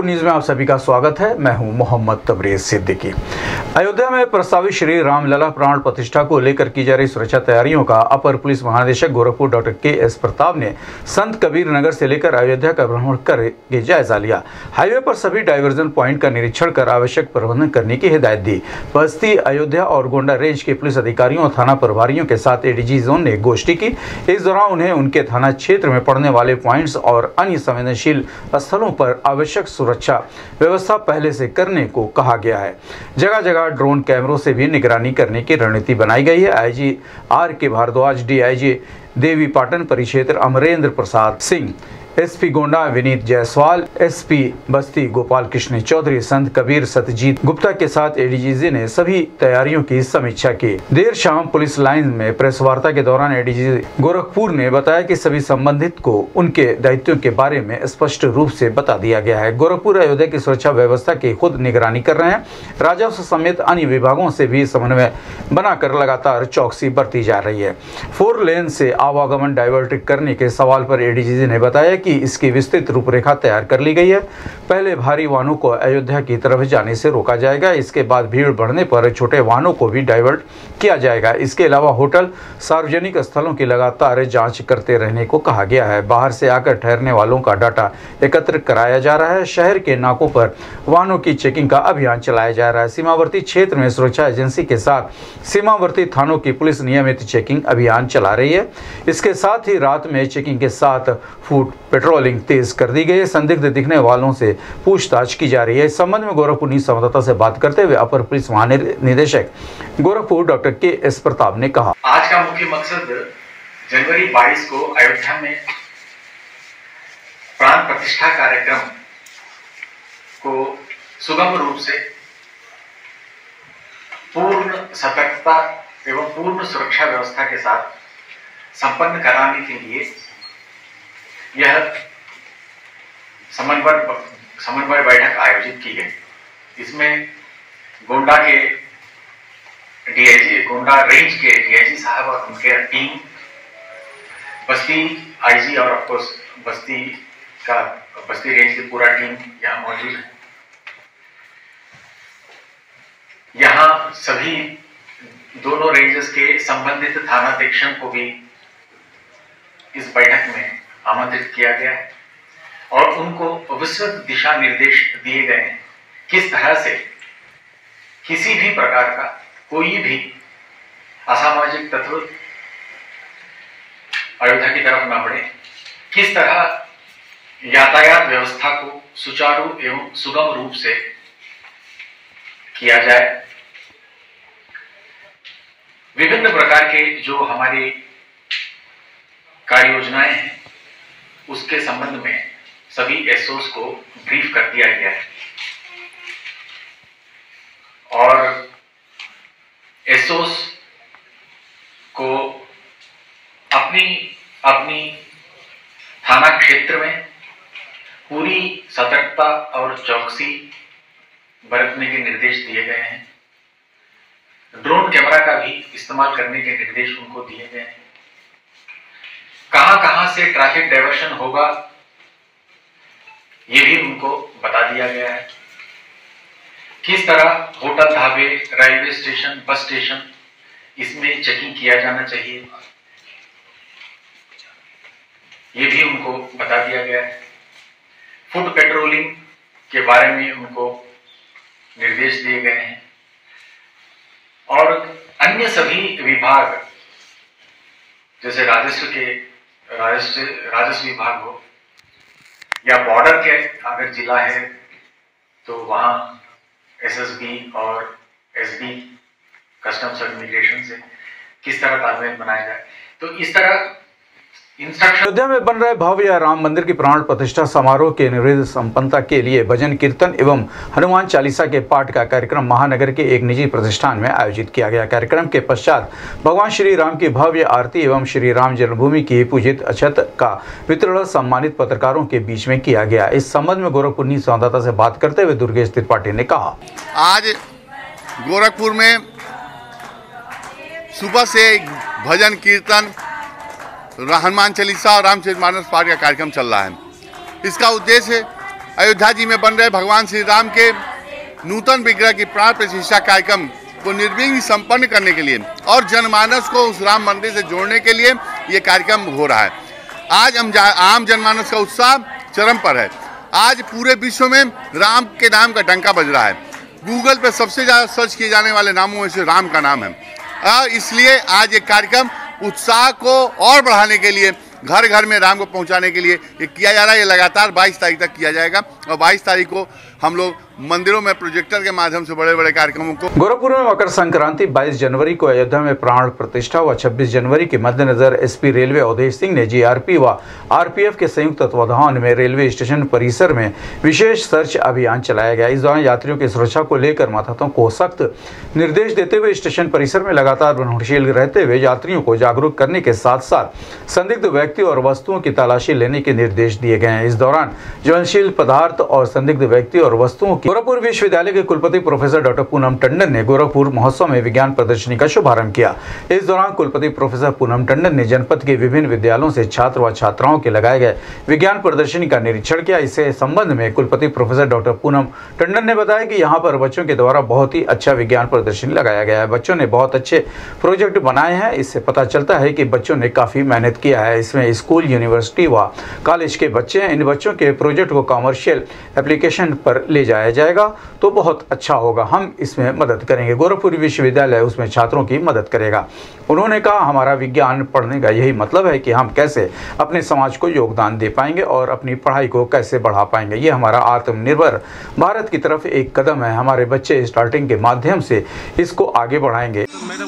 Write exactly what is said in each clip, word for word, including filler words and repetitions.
Gorakhpur news में आप सभी का स्वागत है। मैं हूं मोहम्मद तबरेज सिद्दीकी। अयोध्या में प्रस्तावित श्री रामलला प्राण प्रतिष्ठा को लेकर की जा रही सुरक्षा तैयारियों का अपर पुलिस महानिदेशक Gorakhpur doctor K S Pratap ने संत कबीर नगर से लेकर अयोध्या का भ्रमण कर जायजा लिया। हाईवे पर सभी डाइवर्जन प्वाइंट का निरीक्षण कर आवश्यक प्रबंधन करने की हिदायत दी। बस्ती, अयोध्या और गोंडा रेंज के पुलिस अधिकारियों और थाना प्रभारियों के साथ एडीजी जोन ने गोष्ठी की। इस दौरान उन्हें उनके थाना क्षेत्र में पड़ने वाले प्वाइंट्स और अन्य संवेदनशील स्थलों पर आवश्यक सुरक्षा व्यवस्था पहले से करने को कहा गया है। जगह जगह ड्रोन कैमरों से भी निगरानी करने की रणनीति बनाई गई है। आईजी आर के भारद्वाज, डीआईजी देवी पाटन परिक्षेत्र अमरेंद्र प्रसाद सिंह, एसपी गोंडा विनीत जायसवाल, एसपी बस्ती गोपाल कृष्ण चौधरी, संत कबीर सत्यजीत गुप्ता के साथ एडीजी ने सभी तैयारियों की समीक्षा की। देर शाम पुलिस लाइन में प्रेस वार्ता के दौरान एडीजी गोरखपुर ने बताया कि सभी संबंधित को उनके दायित्वों के बारे में स्पष्ट रूप से बता दिया गया है। गोरखपुर अयोध्या की सुरक्षा व्यवस्था की खुद निगरानी कर रहे हैं। राजस्व समेत अन्य विभागों से भी समन्वय बनाकर लगातार चौकसी बरती जा रही है। फोर लेन से आवागमन डाइवर्ट करने के सवाल पर एडीजी ने बताया कि इसकी विस्तृत रूपरेखा तैयार कर ली गई है। पहले भारी वाहनों को अयोध्या की तरफ जाने से रोका जाएगा। इसके बाद भीड़ बढ़ने पर छोटे वाहनों को भी डाइवर्ट किया जाएगा। इसके अलावा होटल, सार्वजनिक स्थलों की लगातार जांच करते रहने को कहा गया है। बाहर से आकर ठहरने वालों का डाटा एकत्र कराया जा रहा है। शहर के नाकों पर वाहनों की चेकिंग का अभियान चलाया जा रहा है। सीमावर्ती क्षेत्र में सुरक्षा एजेंसी के साथ सीमावर्ती थानों की पुलिस नियमित चेकिंग अभियान चला रही है। इसके साथ ही रात में चेकिंग के साथ फुट पेट्रोलिंग तेज कर दी गई है। संदिग्ध दिखने वालों से पूछताछ की जा रही है। इस संबंध में गोरखपुर न्यूज संवाददाता से बात करते हुए अपर पुलिस महानिदेशक Gorakhpur doctor K S Pratap ने कहा, आज का मुख्य मकसद जनवरी बाईस को अयोध्या में प्राण प्रतिष्ठा कार्यक्रम को सुगम रूप से पूर्ण सतर्कता एवं पूर्ण सुरक्षा व्यवस्था के साथ संपन्न कराने के लिए यह समन्वय समन्वय बैठक आयोजित की गई। इसमें गोंडा के डीआईजी, गोंडा रेंज के डीआईजी साहब और उनके टीम, बस्ती आईजी और ऑफ कोर्स बस्ती का बस्ती रेंज की पूरा टीम यहाँ मौजूद है। यहाँ सभी दोनों रेंजेस के संबंधित थानाध्यक्षों को भी इस बैठक में आमंत्रित किया गया है और उनको विस्तृत दिशा निर्देश दिए गए हैं किस तरह से किसी भी प्रकार का कोई भी असामाजिक तत्व अयोध्या की तरफ न बढ़े, किस तरह यातायात व्यवस्था को सुचारू एवं सुगम रूप से किया जाए। विभिन्न प्रकार के जो हमारी कार्य योजनाएं हैं उसके संबंध में सभी एसओस को ब्रीफ कर दिया गया है और एसओस को अपनी अपनी थाना क्षेत्र में पूरी सतर्कता और चौकसी बरतने के निर्देश दिए गए हैं। ड्रोन कैमरा का भी इस्तेमाल करने के निर्देश उनको दिए गए हैं। कहां कहां से ट्रैफिक डाइवर्शन होगा ये भी उनको बता दिया गया है। किस तरह होटल, ढाबे, रेलवे स्टेशन, बस स्टेशन इसमें चेकिंग किया जाना चाहिए ये भी उनको बता दिया गया है। फुट पेट्रोलिंग के बारे में उनको निर्देश दिए गए हैं और अन्य सभी विभाग जैसे राजस्व के राजस्व राजस्व विभाग हो या बॉर्डर के अगर जिला है तो वहाँ एसएसबी और एसबी कस्टम्स और इमिग्रेशन से किस तरह तालमेल बनाया जाए। तो इस तरह अयोध्या में बन रहे भव्य राम मंदिर की प्राण प्रतिष्ठा समारोह के निर्विघ्न संपन्नता के लिए भजन कीर्तन एवं हनुमान चालीसा के पाठ का कार्यक्रम महानगर के एक निजी प्रतिष्ठान में आयोजित किया गया। कार्यक्रम के पश्चात भगवान श्री राम की भव्य आरती एवं श्री राम जन्मभूमि की पूजित अक्षत का वितरण सम्मानित पत्रकारों के बीच में किया गया। इस संबंध में गोरखपुर न्यूज संवाददाता से बात करते हुए दुर्गेश त्रिपाठी ने कहा, आज गोरखपुर में सुबह से भजन कीर्तन, हनुमान चालीसा और रामचरितमानस पाठ का कार्यक्रम चल रहा है। इसका उद्देश्य अयोध्या जी में बन रहे भगवान श्री राम के नूतन विग्रह की प्राण प्रतिष्ठा कार्यक्रम को निर्विघ्न संपन्न करने के लिए और जनमानस को उस राम मंदिर से जोड़ने के लिए ये कार्यक्रम हो रहा है। आज हम आम जनमानस का उत्साह चरम पर है। आज पूरे विश्व में राम के नाम का डंका बज रहा है। गूगल पे सबसे ज़्यादा सर्च किए जाने वाले नामों में से राम का नाम है। इसलिए आज ये कार्यक्रम उत्साह को और बढ़ाने के लिए, घर घर में राम को पहुंचाने के लिए ये किया जा रहा है। ये लगातार बाईस तारीख तक किया जाएगा और बाईस तारीख को हम लोग मंदिरों में प्रोजेक्टर के माध्यम से बड़े बड़े कार्यक्रमों को। गोरखपुर में मकर संक्रांति बाईस जनवरी को, अयोध्या में प्राण प्रतिष्ठा व छब्बीस जनवरी के मद्देनजर एसपी रेलवे अवधेश सिंह ने जीआरपी व आरपीएफ के संयुक्त तत्वाधान में रेलवे स्टेशन परिसर में विशेष सर्च अभियान चलाया गया। इस दौरान यात्रियों की सुरक्षा को लेकर मतहतों को सख्त निर्देश देते हुए स्टेशन परिसर में लगातार वनहशील रहते हुए यात्रियों को जागरूक करने के साथ साथ संदिग्ध व्यक्ति और वस्तुओं की तलाशी लेने के निर्देश दिए गए हैं। इस दौरान ज्वलनशील पदार्थ और संदिग्ध व्यक्ति और वस्तुओं की गोरखपुर विश्वविद्यालय के कुलपति प्रोफेसर डॉक्टर पूनम टंडन ने गोरखपुर महोत्सव में विज्ञान प्रदर्शनी का शुभारंभ किया। इस दौरान कुलपति प्रोफेसर पूनम टंडन ने जनपद के विभिन्न विद्यालयों से छात्र व छात्राओं के लगाए गए विज्ञान प्रदर्शनी का निरीक्षण किया। इससे संबंध में कुलपति प्रोफेसर डॉक्टर पूनम टंडन ने बताया कि यहाँ पर बच्चों के द्वारा बहुत ही अच्छा विज्ञान प्रदर्शनी लगाया गया है। बच्चों ने बहुत अच्छे प्रोजेक्ट बनाए हैं। इससे पता चलता है कि बच्चों ने काफी मेहनत किया है। इसमें स्कूल, यूनिवर्सिटी व कॉलेज के बच्चे हैं। इन बच्चों के प्रोजेक्ट को कॉमर्शियल एप्लीकेशन पर ले जाया जाएगा तो बहुत अच्छा होगा। हम इसमें मदद करेंगे। गोरखपुर विश्वविद्यालय उसमें छात्रों की मदद करेगा। उन्होंने कहा, हमारा विज्ञान पढ़ने का यही मतलब है कि हम कैसे अपने समाज को योगदान दे पाएंगे और अपनी पढ़ाई को कैसे बढ़ा पाएंगे। ये हमारा आत्मनिर्भर भारत की तरफ एक कदम है। हमारे बच्चे स्टार्टिंग के माध्यम से इसको आगे बढ़ाएंगे।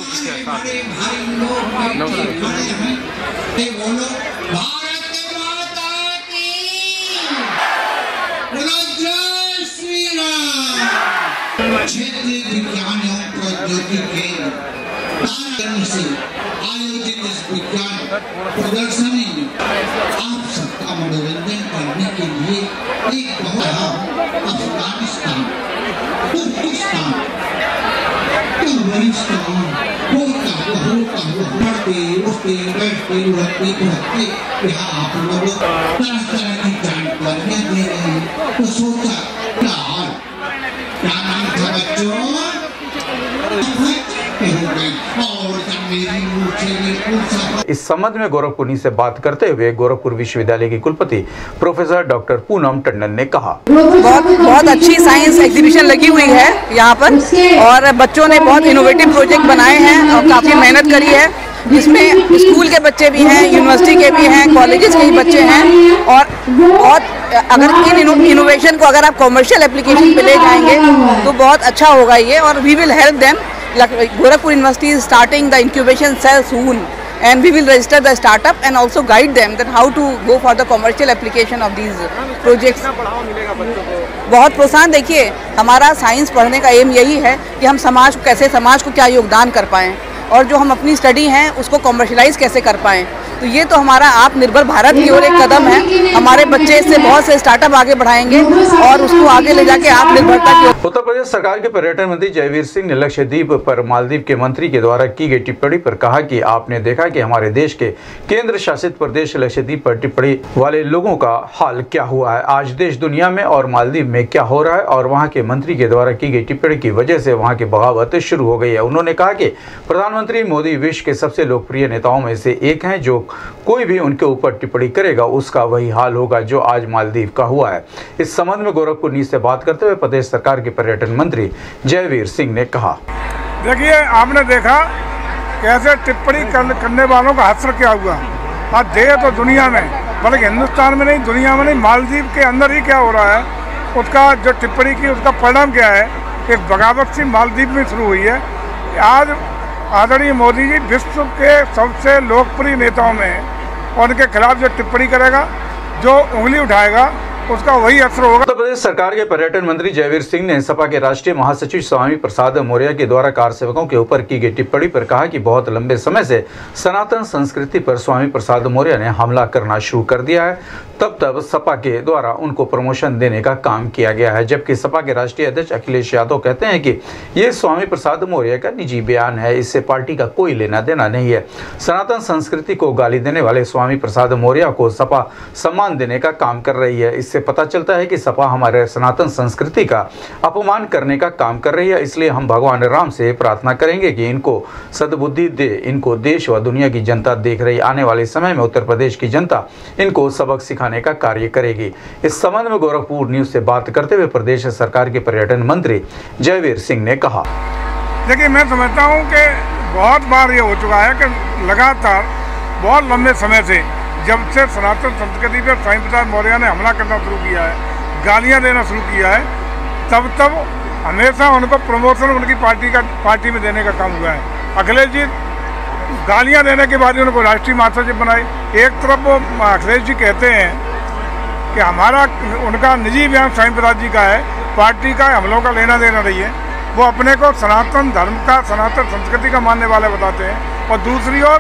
क्षेत्रीय विज्ञान एवं प्रौद्योगिकी केंद्र से आयोजित इस विज्ञान प्रदर्शनी में आप सबका मनोरंजन करने के लिए एक बहुत अफगानिस्तान, तुर्किस्तान, अफगानिस्तान, होता होता बढ़ते उठते बैठते उठते उठते यहाँ आप लोग तरह तरह की जानकारियाँ दे रहे हैं। तो सोचा क्या हाल, क्या नाम था बच्चों? इस संबंध में गोरखपुर से बात करते हुए गोरखपुर विश्वविद्यालय की कुलपति प्रोफेसर डॉक्टर पूनम टंडन ने कहा, बहुत बहुत अच्छी साइंस एग्जीबिशन लगी हुई है यहाँ पर और बच्चों ने बहुत इनोवेटिव प्रोजेक्ट बनाए हैं और काफ़ी मेहनत करी है। जिसमें स्कूल के बच्चे भी हैं, यूनिवर्सिटी के भी हैं, कॉलेजेस के भी बच्चे हैं और बहुत अगर इन इनोवेशन को अगर आप कॉमर्शियल एप्लीकेशन पे ले जाएंगे तो बहुत अच्छा होगा ये। और we will help them. Gorakhpur University is starting the incubation cell soon and we will register the startup and also guide them that how to go for the commercial application of these projects. बहुत प्रोत्साहन। देखिए, हमारा science पढ़ने का M यही है कि हम समाज को कैसे समाज को क्या योगदान कर पाएँ और जो हम अपनी स्टडी हैं उसको कॉमर्शलाइज कैसे कर पाएँ। तो ये तो हमारा आत्मनिर्भर भारत की ओर एक कदम है। हमारे बच्चे इससे बहुत से स्टार्टअप आगे बढ़ाएंगे और उसको आगे ले जाके आत्मनिर्भरता की ओर। उत्तर प्रदेश सरकार के पर्यटन मंत्री जयवीर सिंह ने लक्षद्वीप पर मालदीव के मंत्री के द्वारा की गई टिप्पणी पर कहा कि आपने देखा कि हमारे देश के केंद्र शासित प्रदेश लक्षद्वीप पर टिप्पणी वाले लोगों का हाल क्या हुआ है। आज देश दुनिया में और मालदीव में क्या हो रहा है और वहाँ के मंत्री के द्वारा की गई टिप्पणी की वजह से वहाँ की बगावत शुरू हो गई है। उन्होंने कहा कि प्रधानमंत्री मोदी विश्व के सबसे लोकप्रिय नेताओं में से एक हैं। जो कोई भी उनके ऊपर टिप्पणी करेगा उसका वही हाल होगा जो आज मालदीव का हुआ है। इस संबंध में गोरखपुर न्यूज से बात करते हुए प्रदेश सरकार के पर्यटन मंत्री जयवीर सिंह ने कहा, देखिए, आपने देखा कैसे टिप्पणी करने वालों का हश्र क्या हुआ। आज देश तो दुनिया में, बल्कि हिंदुस्तान में नहीं, दुनिया में नहीं, मालदीव के अंदर ही क्या हो रहा है उसका जो टिप्पणी की उसका परिणाम क्या है। एक बगावत सी मालदीव में शुरू हुई है। आज आदरणीय मोदी जी विश्व के सबसे लोकप्रिय नेताओं में उनके खिलाफ जो टिप्पणी करेगा, जो उंगली उठाएगा, उसका वही असर होगा। उत्तर प्रदेश सरकार के पर्यटन मंत्री जयवीर सिंह ने सपा के राष्ट्रीय महासचिव स्वामी प्रसाद मौर्य के द्वारा कार सेवकों के ऊपर की गई टिप्पणी पर कहा कि बहुत लंबे समय से सनातन संस्कृति पर स्वामी प्रसाद मौर्य ने हमला करना शुरू कर दिया है। तब तब सपा के द्वारा उनको प्रमोशन देने का काम किया गया है। जबकि सपा के राष्ट्रीय अध्यक्ष अखिलेश यादव कहते हैं कि ये स्वामी प्रसाद मौर्य का निजी बयान है, इससे पार्टी का कोई लेना देना नहीं है। सनातन संस्कृति को गाली देने वाले स्वामी प्रसाद मौर्य को सपा सम्मान देने का काम कर रही है। इससे पता चलता है कि सपा हमारे सनातन संस्कृति का अपमान करने का काम कर रही है। इसलिए हम भगवान राम से प्रार्थना करेंगे कि इनको सद्बुद्धि दे। इनको देश व दुनिया की जनता देख रही, आने वाले समय में उत्तर प्रदेश की जनता इनको सबक सिखाने का कार्य करेगी। इस संबंध में गोरखपुर न्यूज से बात करते हुए प्रदेश सरकार के पर्यटन मंत्री जयवीर सिंह ने कहा, देखिए मैं समझता हूँ कि बहुत बार ये हो चुका है कि लगातार बहुत लंबे समय से जब से सनातन संस्कृति पर स्वामी प्रसाद मौर्य ने हमला करना शुरू किया है, गालियाँ देना शुरू किया है, तब तब हमेशा उनको प्रमोशन उनकी पार्टी का पार्टी में देने का काम हुआ है। अखिलेश जी गालियाँ देने के बाद उनको राष्ट्रीय महासचिव बनाए। एक तरफ वो अखिलेश जी कहते हैं कि हमारा उनका निजी बयान स्वामी प्रसाद जी का है, पार्टी का हम लोगों का लेना देना नहीं है। वो अपने को सनातन धर्म का, सनातन संस्कृति का मानने वाले बताते हैं, और दूसरी ओर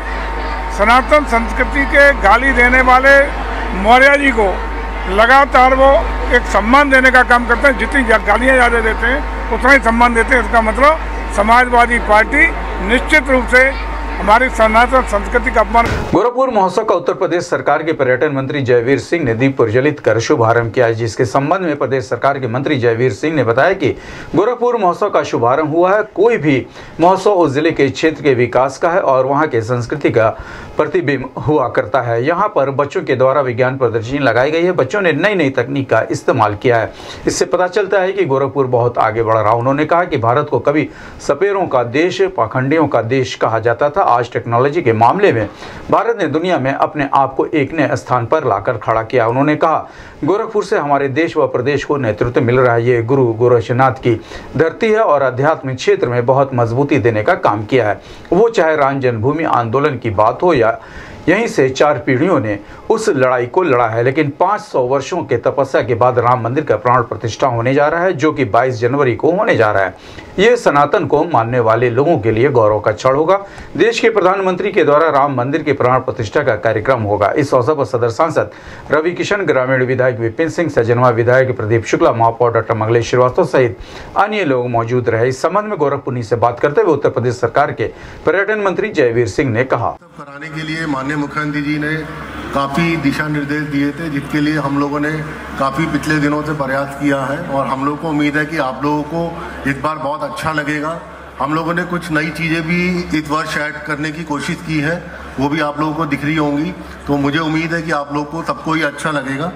सनातन संस्कृति के गाली देने वाले मौर्य जी को लगातार वो एक सम्मान देने का काम करते हैं। जितनी गालियाँ ज़्यादा देते हैं उतना ही सम्मान देते हैं। इसका मतलब समाजवादी पार्टी निश्चित रूप से हमारी सनातन संस्कृति का अपमान। गोरखपुर महोत्सव का उत्तर प्रदेश सरकार के पर्यटन मंत्री जयवीर सिंह ने दीप प्रज्वलित कर शुभारंभ किया, जिसके संबंध में प्रदेश सरकार के मंत्री जयवीर सिंह ने बताया कि गोरखपुर महोत्सव का शुभारंभ हुआ है। कोई भी महोत्सव उस जिले के क्षेत्र के विकास का है और वहां के संस्कृति का प्रतिबिंब हुआ करता है। यहाँ पर बच्चों के द्वारा विज्ञान प्रदर्शनी लगाई गई है। बच्चों ने नई नई तकनीक का इस्तेमाल किया है। इससे पता चलता है कि गोरखपुर बहुत आगे बढ़ रहा। उन्होंने कहा कि भारत को कभी सपेरों का देश, पाखंडियों का देश कहा जाता था। आज टेक्नोलॉजी के मामले में भारत ने दुनिया में अपने आप को एक नए स्थान पर लाकर खड़ा किया। उन्होंने कहा, गोरखपुर से हमारे देश व प्रदेश को नेतृत्व मिल रहा है। ये गुरु गोरक्षनाथ की धरती है और आध्यात्मिक क्षेत्र में बहुत मजबूती देने का काम किया है। वो चाहे राम जन्मभूमि आंदोलन की बात हो या यहीं से चार पीढ़ियों ने उस लड़ाई को लड़ा है, लेकिन पाँच सौ वर्षों के तपस्या के बाद राम मंदिर का प्राण प्रतिष्ठा होने जा रहा है, जो कि बाईस जनवरी को होने जा रहा है। ये सनातन को मानने वाले लोगों के लिए गौरव का क्षण होगा। देश के प्रधानमंत्री के द्वारा राम मंदिर के प्राण प्रतिष्ठा का कार्यक्रम होगा। इस अवसर पर सदर सांसद रवि किशन, ग्रामीण विधायक विपिन सिंह, सजनवा विधायक प्रदीप शुक्ला, महापौर डॉक्टर मंगलेश श्रीवास्तव सहित अन्य लोग मौजूद रहे। इस संबंध में गोरखपुर से बात करते हुए उत्तर प्रदेश सरकार के पर्यटन मंत्री जयवीर सिंह ने कहा, कराने के लिए माननीय मुख्यमंत्री जी ने काफ़ी दिशा निर्देश दिए थे, जिसके लिए हम लोगों ने काफ़ी पिछले दिनों से प्रयास किया है और हम लोग को उम्मीद है कि आप लोगों को इस बार बहुत अच्छा लगेगा। हम लोगों ने कुछ नई चीज़ें भी इस वर्ष ऐड करने की कोशिश की है, वो भी आप लोगों को दिख रही होंगी, तो मुझे उम्मीद है कि आप लोग को सबको ही अच्छा लगेगा।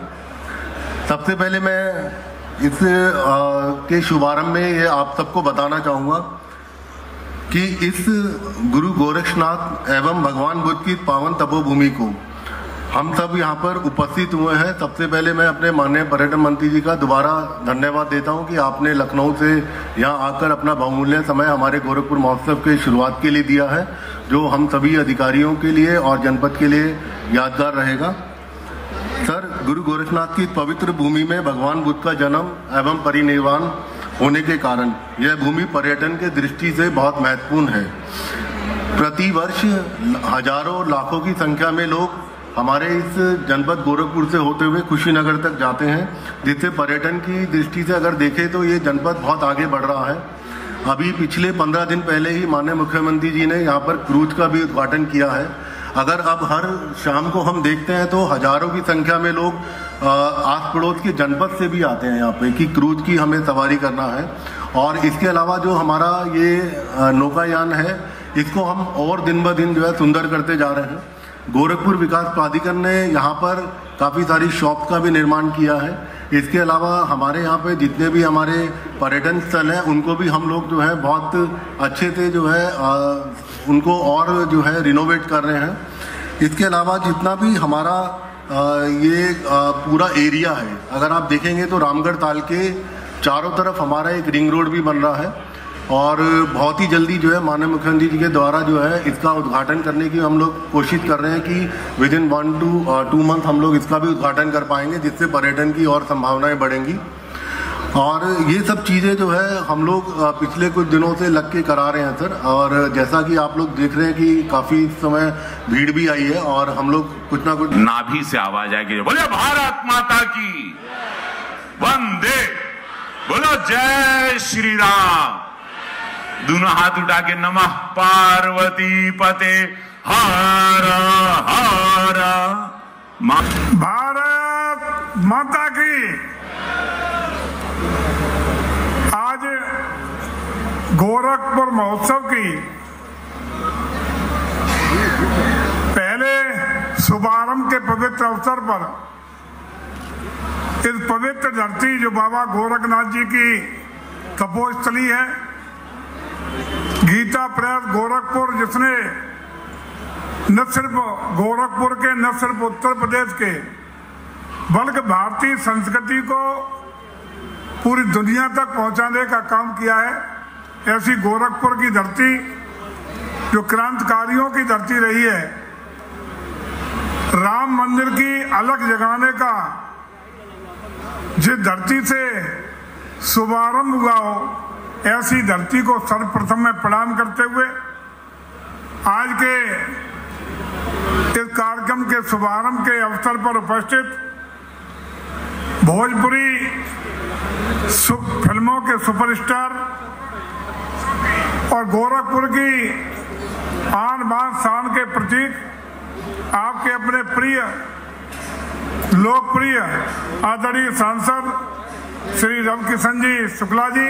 सबसे पहले मैं इस आ, के शुभारंभ में ये आप सबको बताना चाहूँगा कि इस गुरु गोरक्षनाथ एवं भगवान बुद्ध की पावन तपोभूमि को हम सब यहाँ पर उपस्थित हुए हैं। सबसे पहले मैं अपने माननीय पर्यटन मंत्री जी का दोबारा धन्यवाद देता हूँ कि आपने लखनऊ से यहाँ आकर अपना बहुमूल्य समय हमारे गोरखपुर महोत्सव के शुरुआत के लिए दिया है, जो हम सभी अधिकारियों के लिए और जनपद के लिए यादगार रहेगा। सर, गुरु गोरक्षनाथ की पवित्र भूमि में भगवान बुद्ध का जन्म एवं परिनिर्वाण होने के कारण यह भूमि पर्यटन के दृष्टि से बहुत महत्वपूर्ण है। प्रति वर्ष हजारों लाखों की संख्या में लोग हमारे इस जनपद गोरखपुर से होते हुए कुशीनगर तक जाते हैं, जिससे पर्यटन की दृष्टि से अगर देखें तो ये जनपद बहुत आगे बढ़ रहा है। अभी पिछले पंद्रह दिन पहले ही माननीय मुख्यमंत्री जी ने यहाँ पर क्रूज का भी उद्घाटन किया है। अगर अब हर शाम को हम देखते हैं तो हजारों की संख्या में लोग आस पड़ोस के जनपद से भी आते हैं यहाँ पे कि क्रूज की हमें सवारी करना है। और इसके अलावा जो हमारा ये नौकायान है, इसको हम और दिन ब दिन जो है सुंदर करते जा रहे हैं। गोरखपुर विकास प्राधिकरण ने यहाँ पर काफ़ी सारी शॉप का भी निर्माण किया है। इसके अलावा हमारे यहाँ पे जितने भी हमारे पर्यटन स्थल हैं, उनको भी हम लोग जो है बहुत अच्छे से जो है आ, उनको और जो है रिनोवेट कर रहे हैं। इसके अलावा जितना भी हमारा आ, ये आ, पूरा एरिया है, अगर आप देखेंगे तो रामगढ़ ताल के चारों तरफ हमारा एक रिंग रोड भी बन रहा है और बहुत ही जल्दी जो है माननीय मुख्यमंत्री जी के द्वारा जो है इसका उद्घाटन करने की हम लोग कोशिश कर रहे हैं कि within one two two month हम लोग इसका भी उद्घाटन कर पाएंगे, जिससे पर्यटन की और संभावनाएं बढ़ेंगी। और ये सब चीज़ें जो है हम लोग पिछले कुछ दिनों से लग के करा रहे हैं सर। और जैसा कि आप लोग देख रहे हैं कि काफ़ी समय भीड़ भी आई है और हम लोग कुछ ना कुछ नाभि से आवाज आएगी, बोले भारत माता की वंदे, बोलो जय श्री राम। दोनों हाथ उठा के नमः पार्वती पते हर हर भारत माता की। आज गोरखपुर महोत्सव की पहले शुभारंभ के पवित्र अवसर पर इस पवित्र धरती जो बाबा गोरखनाथ जी की तपोस्थली है, गीता प्रेस गोरखपुर, जिसने न सिर्फ गोरखपुर के न सिर्फ उत्तर प्रदेश के बल्कि भारतीय संस्कृति को पूरी दुनिया तक पहुंचाने का काम किया है, ऐसी गोरखपुर की धरती जो क्रांतिकारियों की धरती रही है, राम मंदिर की अलग जगाने का जिस धरती से शुभारंभ हुआ हो, ऐसी धरती को सर्वप्रथम में प्रणाम करते हुए आज के इस कार्यक्रम के शुभारंभ के अवसर पर उपस्थित भोजपुरी फिल्मों के सुपरस्टार और गोरखपुर की आन बान शान के प्रतीक, आपके अपने प्रिय लोकप्रिय आदरणीय सांसद श्री रविकिशन जी शुक्ला जी,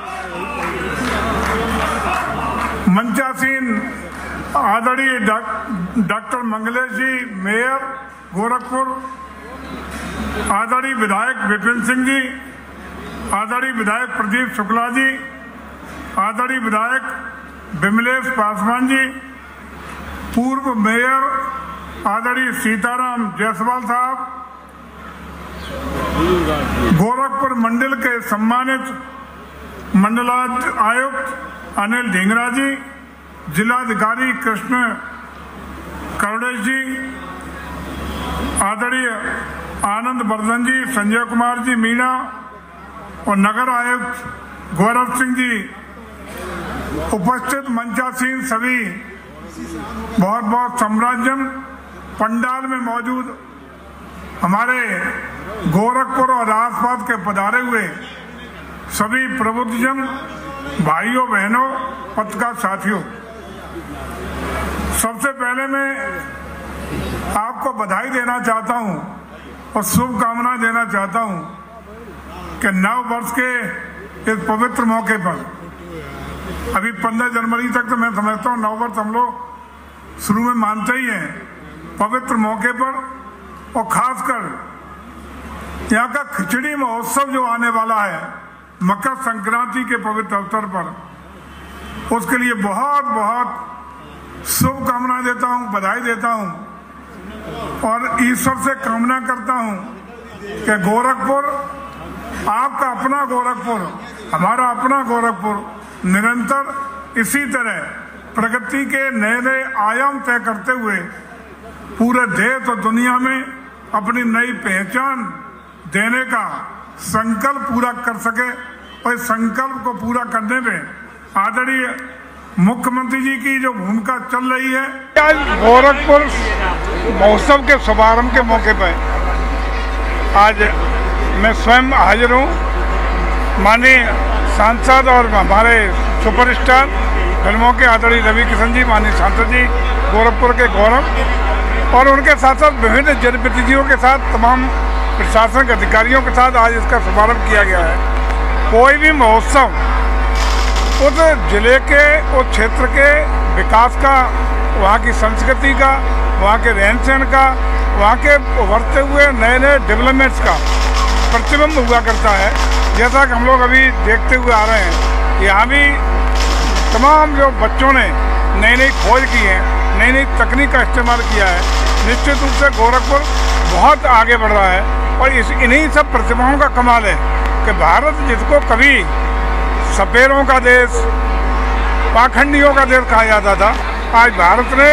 मंचासीन आदरणीय डॉक्टर मंगलेश जी मेयर गोरखपुर, आदरणीय विधायक विपिन सिंह जी, आदरणीय विधायक प्रदीप शुक्ला जी, आदरणीय विधायक विमलेश पासवान जी, पूर्व मेयर आदरणीय सीताराम जायसवाल साहब, गोरखपुर मंडल के सम्मानित मंडलायुक्त आयुक्त अनिल ढींगरा जी, जिलाधिकारी कृष्ण करुणेश जी, आदरणीय आनंद वर्धन जी, संजय कुमार जी मीणा और नगर आयुक्त गौरव सिंह जी, उपस्थित मंचासीन सभी बहुत बहुत सम्राजन, पंडाल में मौजूद हमारे गोरखपुर और आसपास के पधारे हुए सभी प्रबुद्धजन, भाइयों बहनों, पत्रकार साथियों, सबसे पहले मैं आपको बधाई देना चाहता हूं और शुभकामना देना चाहता हूं कि नव वर्ष के इस पवित्र मौके पर, अभी पंद्रह जनवरी तक तो मैं समझता हूं नव वर्ष हम लोग शुरू में मानते ही हैं, पवित्र मौके पर और खासकर यहाँ का खिचड़ी महोत्सव जो आने वाला है मकर संक्रांति के पवित्र अवसर पर, उसके लिए बहुत बहुत शुभकामना देता हूँ, बधाई देता हूँ और ईश्वर से कामना करता हूँ कि गोरखपुर, आपका अपना गोरखपुर, हमारा अपना गोरखपुर निरंतर इसी तरह प्रगति के नए नए आयाम तय करते हुए पूरे देश और दुनिया में अपनी नई पहचान देने का संकल्प पूरा कर सके और इस संकल्प को पूरा करने में आदरणीय मुख्यमंत्री जी की जो भूमिका चल रही है। आज गोरखपुर महोत्सव के शुभारंभ के मौके पर आज मैं स्वयं हाजिर हूँ। माननीय सांसद और हमारे सुपरस्टार फिल्मों के आदरणीय रविकिशन जी, माननीय सांसद जी गोरखपुर के गौरव, और उनके साथ साथ विभिन्न जनप्रतिनिधियों के साथ तमाम प्रशासनिक अधिकारियों के साथ आज इसका शुभारंभ किया गया है। कोई भी महोत्सव उस जिले के, उस क्षेत्र के विकास का, वहाँ की संस्कृति का, वहाँ के रहन सहन का, वहाँ के उभरते हुए नए नए डेवलपमेंट्स का प्रतिबिंब हुआ करता है। जैसा कि हम लोग अभी देखते हुए आ रहे हैं, यहाँ भी तमाम जो बच्चों ने नई नई खोज की है, नई नई तकनीक का इस्तेमाल किया है, निश्चित रूप से गोरखपुर बहुत आगे बढ़ रहा है। और इस इन्हीं सब प्रतिभाओं का कमाल है कि भारत, जिसको कभी सपेरों का देश, पाखंडियों का देश कहा जाता था, आज भारत ने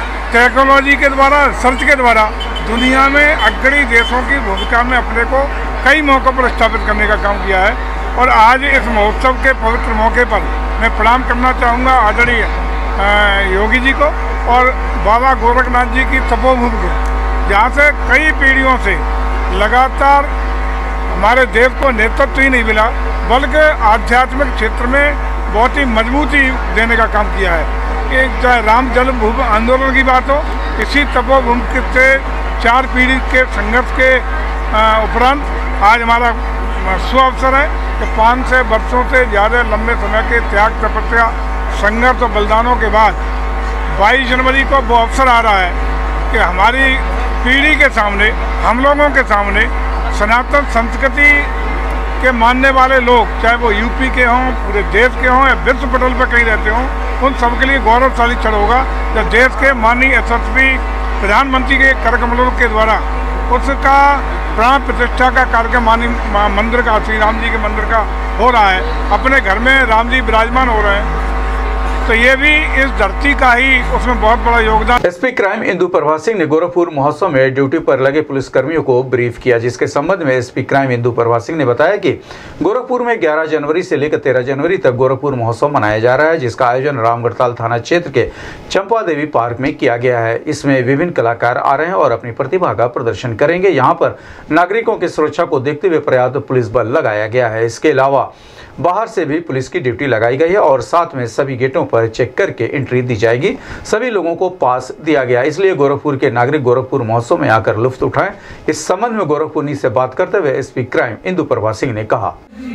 टेक्नोलॉजी के द्वारा, रिसर्च के द्वारा दुनिया में अग्रणी देशों की भूमिका में अपने को कई मौक़ों पर स्थापित करने का काम किया है। और आज इस महोत्सव के पवित्र मौके पर मैं प्रणाम करना चाहूँगा आदरणीय योगी जी को और बाबा गोरखनाथ जी की तपोभूमि को, जहाँ से कई पीढ़ियों से लगातार हमारे देश को नेतृत्व ही नहीं मिला बल्कि आध्यात्मिक क्षेत्र में बहुत ही मजबूती देने का काम किया है। कि चाहे राम जन्मभूमि आंदोलन की बात हो, इसी तपोभूमि से चार पीढ़ी के संघर्ष के उपरांत आज हमारा सुअवसर है कि पाँच सौ वर्षों से ज़्यादा लंबे समय के त्याग तपस्या संघर्ष और बलिदानों के बाद बाईस जनवरी को वो अवसर आ रहा है कि हमारी पीढ़ी के सामने, हम लोगों के सामने सनातन संस्कृति के मानने वाले लोग, चाहे वो यूपी के हों, पूरे देश के हों या विश्व पटल पर कहीं रहते हों, उन सबके लिए गौरवशाली क्षण होगा जब देश के माननीय यशस्वी प्रधानमंत्री के कर कमलों के द्वारा उसका प्राण प्रतिष्ठा का कार्यक्रम माननीय मंदिर का, श्री राम जी के मंदिर का हो रहा है। अपने घर में राम जी विराजमान हो रहे हैं, तो ये भी इस धरती का ही उसमें बहुत बड़ा योगदान। एसपी क्राइम इंदु प्रभा सिंह ने गोरखपुर महोत्सव में ड्यूटी पर लगे पुलिसकर्मियों को ब्रीफ किया, जिसके संबंध में एसपी क्राइम इंदु प्रभा सिंह ने बताया कि गोरखपुर में ग्यारह जनवरी से लेकर तेरह जनवरी तक गोरखपुर महोत्सव मनाया जा रहा है, जिसका आयोजन रामगढ़ताल थाना क्षेत्र के चंपा देवी पार्क में किया गया है। इसमें विभिन्न कलाकार आ रहे हैं और अपनी प्रतिभा का प्रदर्शन करेंगे। यहाँ पर नागरिकों की सुरक्षा को देखते हुए पर्याप्त पुलिस बल लगाया गया है। इसके अलावा बाहर से भी पुलिस की ड्यूटी लगाई गई है और साथ में सभी गेटों पर चेक करके एंट्री दी जाएगी। सभी लोगों को पास दिया गया, इसलिए गोरखपुर के नागरिक गोरखपुर महोत्सव में आकर लुत्फ उठाएं। इस संबंध में गोरखपुरनी से बात करते हुए एसपी क्राइम इंदु प्रभा सिंह ने कहा,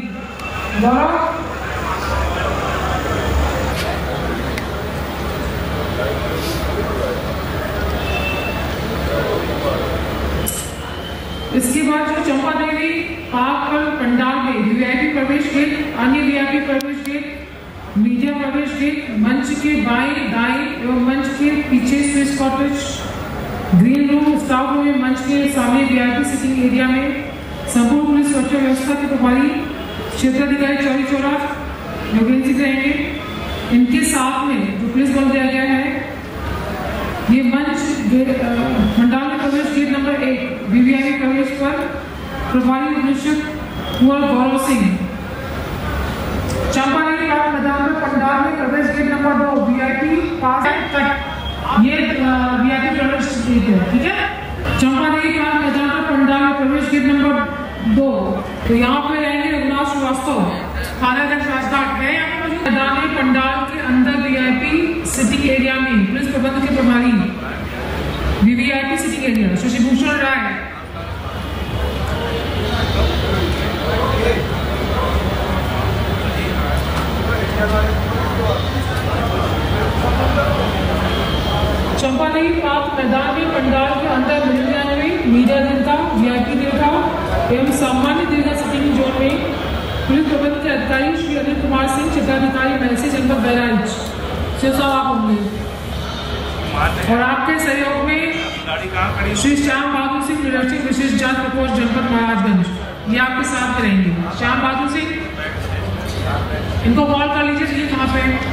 इसके बाद जो चंपा देवी पार्क पर पंडाल में वीआईपी प्रवेश गेट, अन्य वीआईपी प्रवेश गेट, मीडिया प्रवेश गेट, मंच के बाएं दाएं एवं मंच के पीछे Swiss cottage, green room, staff room में मंच के सामने वीआईपी सिटिंग एरिया में संपूर्ण पुलिस सुरक्षा व्यवस्था के प्रभारी क्षेत्राधिकारी चौरी चौरा योगेंद्र सिंह रहेंगे। इनके साथ में जो पुलिस बल दिया गया है, ये मंच पंडाल में प्रवेश गेट नंबर एक वीवीआईपी प्रवेश पर प्रभारी निदेशक कुंवर गौरव सिंह, चंपा देवी पार्क मैदान में पंडाल में प्रवेश गेट नंबर दो वीआईपी पास कट, ये वीआईपी प्रवेश गेट है, ठीक है। चंपा देवी पार्क मैदान में पंडाल में प्रवेश गेट नंबर दो, तो यहाँ पे रहेंगे रघुनाथ श्रीवास्तव, थानाध्यक्ष राजघाट है। यहाँ पर मैदान में पंडाल के अंदर वीआईपी सिटिंग एरिया में पुलिस प्रबंध के प्रभारी VVIP seating area Shashibhushan Rai, Champa Devi park मैदान में पंडाल के अंदर निन्यानवे मीडिया दीर्घा, वीआईपी दीर्घा एवं सामान्य दीर्घा सिटिंग जोन में पुलिस प्रबंध के अधिकारी श्री अनिल कुमार सिंह, क्षेत्राधिकारी महसी जनपद बहराइच से आप होंगे और आपके सहयोग में श्री श्याम बहादुर सिंह, निरीक्षक विशेष जांच प्रकोष्ठ जनपद महाराजगंज, ये आपके साथ रहेंगे। श्याम बहादुर सिंह, इनको कॉल कर लीजिए, ये कहाँ पे।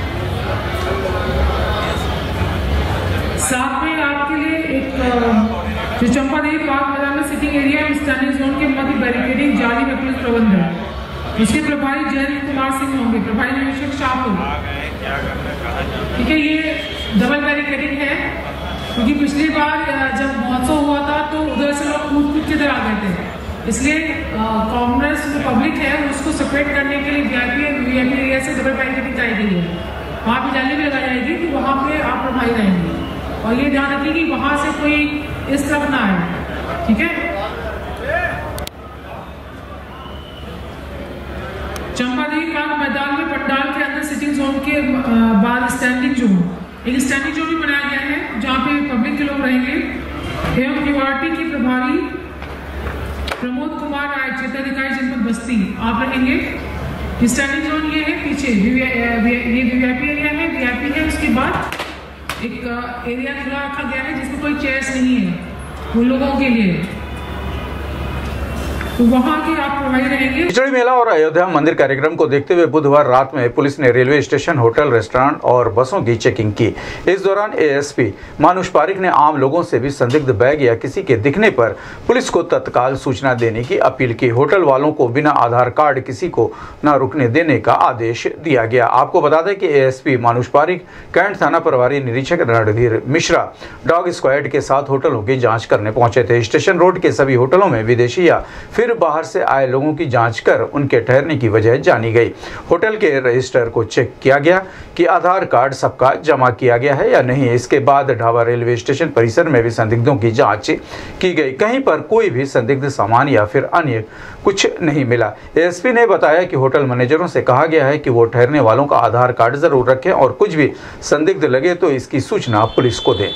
साथ में आपके लिए एक जो चंपा देवी पार्क मैदान में सिटिंग एरिया में स्टैंडिंग जोन के मध्य बैरिकेडिंग जाली में पुलिस प्रबंध है, इसके प्रभारी जयंत कुमार सिंह होंगे, प्रभारी निरीक्षक शाहपुर, ठीक है। ये डबल बैरिकेडिंग है क्योंकि पिछली बार जब महोत्सव हुआ था तो उधर से लोग कूद कूद के इधर आ गए थे, इसलिए कांग्रेस जो पब्लिक है उसको सेपरेट करने के लिए वीआईपी और वीआईपी एरिया से डबल बैरिकेडिंग कराई गई है। वहाँ पे जाली भी लगाई जाएगी कि वहाँ पे आप प्रभारी रहेंगे और ये ध्यान रखिए कि वहाँ से कोई इस तरफ ना आए, ठीक है। चंपा देवी पार्क मैदान में पंडाल के अंदर सिटिंग जोन के बाद स्टैंडिंग जोन, एक स्टैंडिंग जोन भी बनाया गया है जहाँ पे पब्लिक के लोग रहेंगे एवं क्यूआरटी के प्रभारी प्रमोद कुमार राय, क्षेत्राधिकारी जनपद बस्ती, आप रहेंगे। स्टैंडिंग जोन ये है पीछे, ये वीआईपी एरिया है, वीआईपी है, उसके बाद एक एरिया खुला रखा गया है जिसमें कोई चेयर्स नहीं है उन लोगों के लिए। तो वहाँ के आप प्रभारी रहेंगे। खिचड़ी मेला और अयोध्या मंदिर कार्यक्रम को देखते हुए बुधवार रात में पुलिस ने रेलवे स्टेशन, होटल, रेस्टोरेंट और बसों की चेकिंग की। इस दौरान एएसपी मानुष पारिक ने आम लोगों से भी संदिग्ध बैग या किसी के दिखने पर पुलिस को तत्काल सूचना देने की अपील की। होटल वालों को बिना आधार कार्ड किसी को न रुकने देने का आदेश दिया गया। आपको बता दें कि एएसपी मानुष पारिक कैंट थाना प्रभारी निरीक्षक रणधीर मिश्रा डॉग स्क्वाड के साथ होटलों की जाँच करने पहुंचे थे। स्टेशन रोड के सभी होटलों में विदेशी या फिर बाहर से आए लोगों की जांच कर उनके ठहरने की वजह जानी गई। होटल के रजिस्टर को चेक किया गया कि आधार कार्ड सबका जमा किया गया है या नहीं। इसके बाद ढाबा रेलवे स्टेशन परिसर में भी संदिग्धों की जांच की गई। कहीं पर कोई भी संदिग्ध सामान या फिर अन्य कुछ नहीं मिला। एएसपी ने बताया कि होटल मैनेजरों से कहा गया है कि वो ठहरने वालों का आधार कार्ड जरूर रखें और कुछ भी संदिग्ध लगे तो इसकी सूचना पुलिस को दें।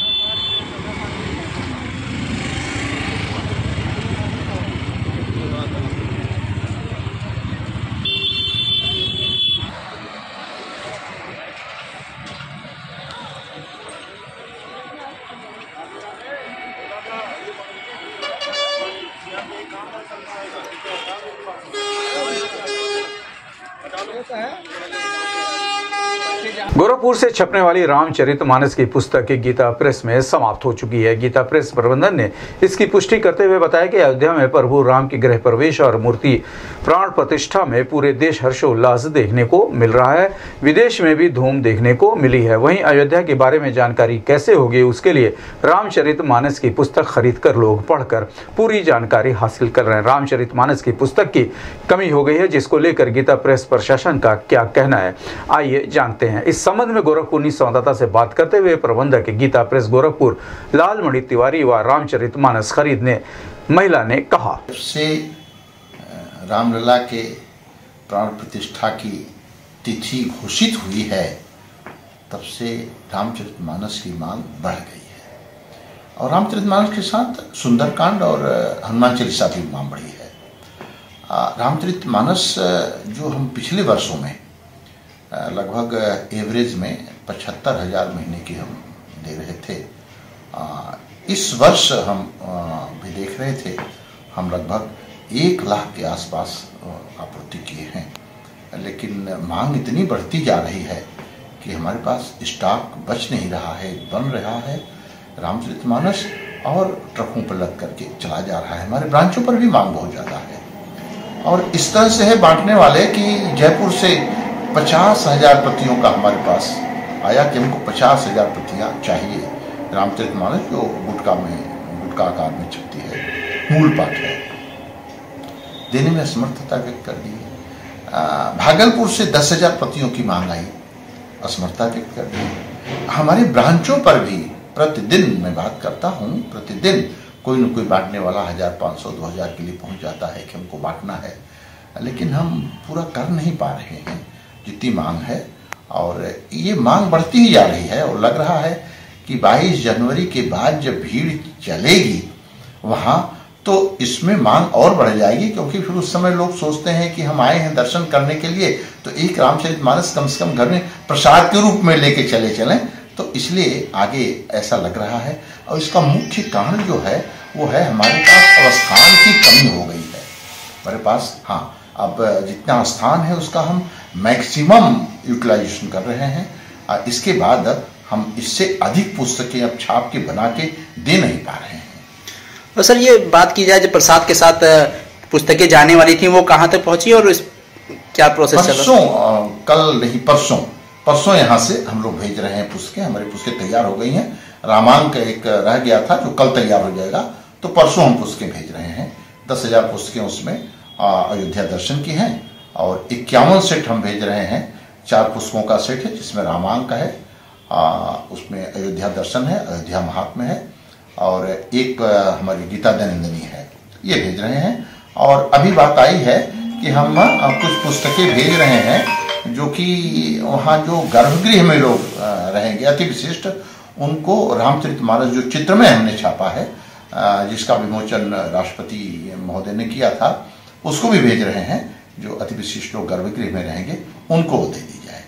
गोरखपुर से छपने वाली रामचरितमानस की पुस्तक गीता प्रेस में समाप्त हो चुकी है। गीता प्रेस प्रबंधन ने इसकी पुष्टि करते हुए बताया कि अयोध्या में प्रभु राम के गृह प्रवेश और मूर्ति प्राण प्रतिष्ठा में पूरे देश हर्षोल्लास देखने को मिल रहा है। विदेश में भी धूम देखने को मिली है। वहीं अयोध्या के बारे में जानकारी कैसे होगी, उसके लिए रामचरितमानस की पुस्तक खरीद कर लोग पढ़कर पूरी जानकारी हासिल कर रहे हैं। रामचरितमानस की पुस्तक की कमी हो गई है, जिसको लेकर गीता प्रेस प्रशासन का क्या कहना है, आइए जानते हैं। इस संबंध में गोरखपुर संवाददाता से बात करते हुए प्रबंधक गीता प्रेस गोरखपुर लालमणि तिवारी व रामचरितमानस खरीदने महिला ने कहा, से रामलला के प्राण प्रतिष्ठा की तिथि घोषित हुई है, तब से रामचरितमानस की मांग बढ़ गई है और रामचरितमानस के साथ सुंदरकांड और हनुमान चालीसा की मांग बढ़ी है। रामचरितमानस जो हम पिछले वर्षों में लगभग एवरेज में पचहत्तर हजार महीने की हम दे रहे थे, इस वर्ष हम भी देख रहे थे, हम लगभग एक लाख के आसपास आपूर्ति किए हैं। लेकिन मांग इतनी बढ़ती जा रही है कि हमारे पास स्टॉक बच नहीं रहा है, बन रहा है रामचरितमानस और ट्रकों पर लग करके चला जा रहा है। हमारे ब्रांचों पर भी मांग बहुत ज़्यादा है और इस तरह से है बांटने वाले कि जयपुर से पचास हजार प्रतियों का हमारे पास आया कि हमको पचास हजार प्रतियाँ चाहिए। रामचरितमानस जो गुटका में गुटका आकार में छपती है, मूल पाठ है, देने में असमर्थता व्यक्त कर दी है। भागलपुर से दस हजार प्रतियों की मांग आई, असमर्थता व्यक्त कर दी। हमारे ब्रांचों पर भी प्रतिदिन मैं बात करता हूँ, प्रतिदिन कोई न कोई बांटने वाला हजार पाँच सौ दो हजार के लिए पहुँच जाता है कि हमको बांटना है, लेकिन हम पूरा कर नहीं पा रहे हैं जितनी मांग है और ये मांग बढ़ती ही जा रही है। और लग रहा है कि बाईस जनवरी के बाद जब भीड़ चलेगी वहाँ तो इसमें मांग और बढ़ जाएगी, क्योंकि फिर उस समय लोग सोचते हैं कि हम आए हैं दर्शन करने के लिए तो एक रामचरितमानस कम से कम घर में प्रसाद के रूप में लेके चले चलें, तो इसलिए आगे ऐसा लग रहा है। और इसका मुख्य कारण जो है वो है हमारे पास अवस्थान की कमी हो गई है। हमारे पास हाँ अब जितना स्थान है उसका हम मैक्सिमम यूटिलाइजेशन कर रहे हैं। इसके बाद हम इससे अधिक पुस्तकें अब छाप के बना के दे नहीं पा रहे हैं। तो सर ये बात की जाए, जब प्रसाद के साथ पुस्तकें जाने वाली थी वो कहाँ तक पहुंची और इस क्या प्रोसेस चला? परसों, कल नहीं परसों परसों यहाँ से हम लोग भेज रहे हैं पुस्तकें। हमारी पुस्तकें तैयार हो गई हैं। रामांक एक रह गया था जो कल तैयार हो जाएगा, तो परसों हम पुस्तकें भेज रहे हैं। दस हजार पुस्तकें उसमें अयोध्या दर्शन की हैं और इक्यावन सेट हम भेज रहे हैं। चार पुस्तकों का सेट है जिसमें रामांक है, आ, उसमें अयोध्या दर्शन है, अयोध्या महात्म्य है और एक हमारी गीता दैनंदिनी है, ये भेज रहे हैं। और अभी बात आई है कि हम कुछ पुस्तकें भेज रहे हैं जो कि वहाँ जो गर्भगृह में लोग रहेंगे अति विशिष्ट, उनको रामचरितमानस जो चित्र में हमने छापा है, जिसका विमोचन राष्ट्रपति महोदय ने किया था, उसको भी भेज रहे हैं। जो अति विशिष्ट लोग गर्भगृह में रहेंगे उनको दे दी जाए।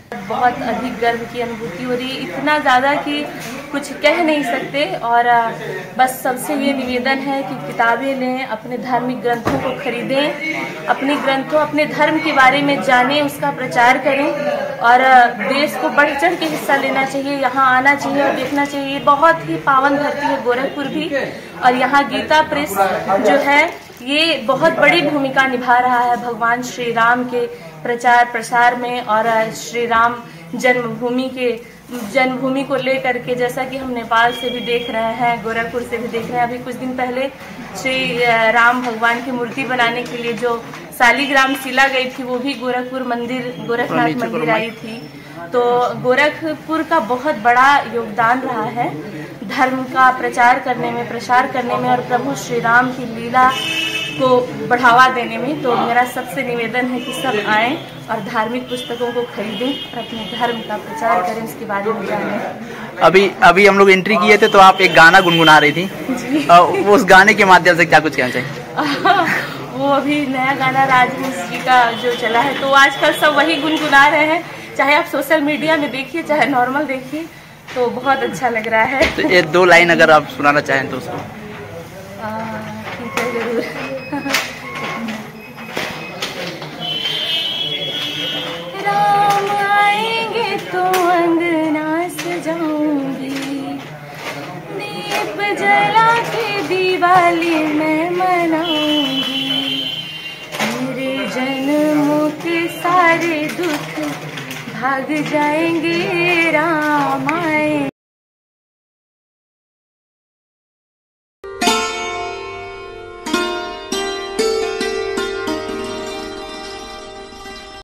बहुत अधिक गर्व की अनुभूति हो रही है, इतना ज़्यादा कि कुछ कह नहीं सकते। और बस सबसे ये निवेदन है कि किताबें लें, अपने धार्मिक ग्रंथों को खरीदें, अपने ग्रंथों अपने धर्म के बारे में जानें, उसका प्रचार करें और देश को बढ़ चढ़ के हिस्सा लेना चाहिए, यहाँ आना चाहिए और देखना चाहिए। बहुत ही पावन धरती है गोरखपुर भी, और यहाँ गीता प्रेस जो है ये बहुत बड़ी भूमिका निभा रहा है भगवान श्री राम के प्रचार प्रसार में और श्री राम जन्मभूमि के जन्मभूमि को लेकर के, जैसा कि हम नेपाल से भी देख रहे हैं, गोरखपुर से भी देख रहे हैं। अभी कुछ दिन पहले श्री राम भगवान की मूर्ति बनाने के लिए जो शालिग्राम शिला गई थी वो भी गोरखपुर मंदिर गोरखनाथ मंदिर आई थी। तो गोरखपुर का बहुत बड़ा योगदान रहा है धर्म का प्रचार करने में, प्रसार करने में और प्रभु श्री राम की लीला को बढ़ावा देने में। तो मेरा सबसे निवेदन है कि सब आएं और धार्मिक पुस्तकों को खरीदें और अपने धर्म का प्रचार करें, उसके बारे में जानें। अभी अभी हम लोग एंट्री किए थे तो आप एक गाना गुनगुना रही थी, वो उस गाने के माध्यम से क्या कुछ कहना चाहिए? वो अभी नया गाना राजवंश जी का जो चला है, तो आजकल सब वही गुनगुना रहे हैं, चाहे आप सोशल मीडिया में देखिए चाहे नॉर्मल देखिए, तो बहुत अच्छा लग रहा है। तो ये दो लाइन अगर आप सुनाना चाहें तो उसको। ठीक है, जरूर। राम आएंगे तो अंगना सजाऊंगी, दीप जला के दिवाली मैं मनाऊंगी, मेरे जन्मों के सारे दुख भाग जाएंगे राम